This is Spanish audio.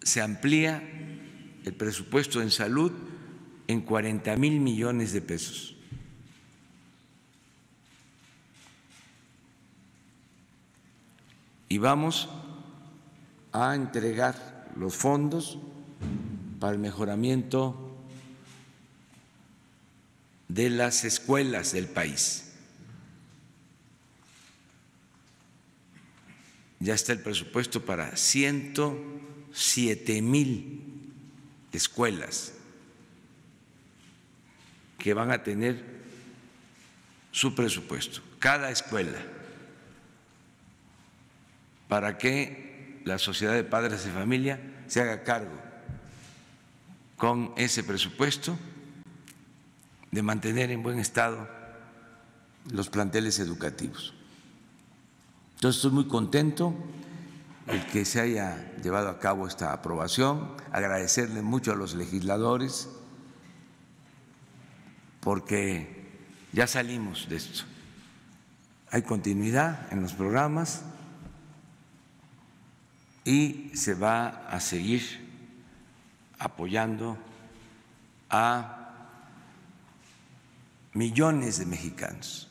se amplía el presupuesto en salud en 40,000 millones de pesos. Y vamos a entregar los fondos para el mejoramiento de las escuelas del país. Ya está el presupuesto para 107,000 escuelas que van a tener su presupuesto, cada escuela, para que la Sociedad de Padres de Familia se haga cargo con ese presupuesto de mantener en buen estado los planteles educativos. Entonces estoy muy contento el que se haya llevado a cabo esta aprobación, agradecerle mucho a los legisladores porque ya salimos de esto. Hay continuidad en los programas y se va a seguir apoyando a millones de mexicanos